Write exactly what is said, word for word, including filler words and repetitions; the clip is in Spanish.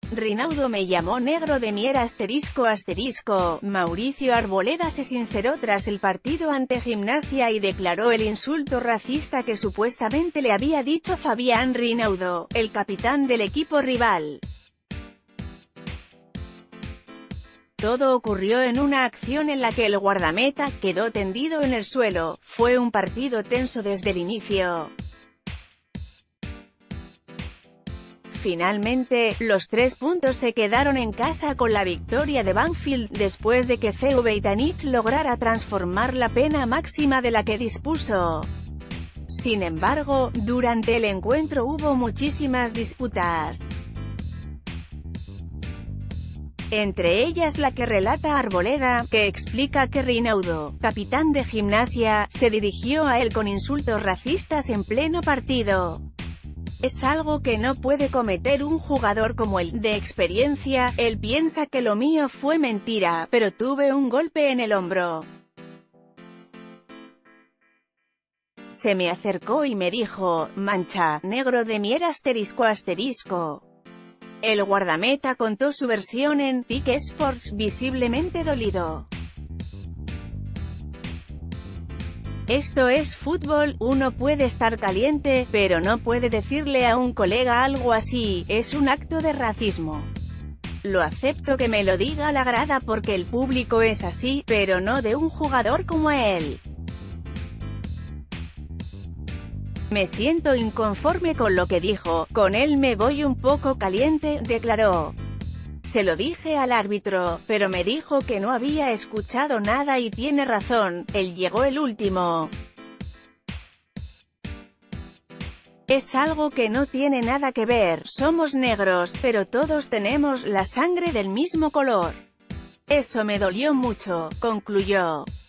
Rinaudo me llamó negro de miera asterisco asterisco. Mauricio Arboleda se sinceró tras el partido ante Gimnasia y declaró el insulto racista que supuestamente le había dicho Fabián Rinaudo, el capitán del equipo rival. Todo ocurrió en una acción en la que el guardameta quedó tendido en el suelo. Fue un partido tenso desde el inicio. Finalmente, los tres puntos se quedaron en casa con la victoria de Banfield, después de que C V Itanich lograra transformar la pena máxima de la que dispuso. Sin embargo, durante el encuentro hubo muchísimas disputas. Entre ellas la que relata Arboleda, que explica que Rinaudo, capitán de Gimnasia, se dirigió a él con insultos racistas en pleno partido. Es algo que no puede cometer un jugador como él. De experiencia, él piensa que lo mío fue mentira, pero tuve un golpe en el hombro. Se me acercó y me dijo, mancha, negro de miera asterisco asterisco. El guardameta contó su versión en T I C Sports, visiblemente dolido. Esto es fútbol, uno puede estar caliente, pero no puede decirle a un colega algo así, es un acto de racismo. Lo acepto que me lo diga la grada porque el público es así, pero no de un jugador como él. Me siento inconforme con lo que dijo, con él me voy un poco caliente, declaró. Se lo dije al árbitro, pero me dijo que no había escuchado nada y tiene razón, él llegó el último. Es algo que no tiene nada que ver, somos negros, pero todos tenemos la sangre del mismo color. Eso me dolió mucho, concluyó.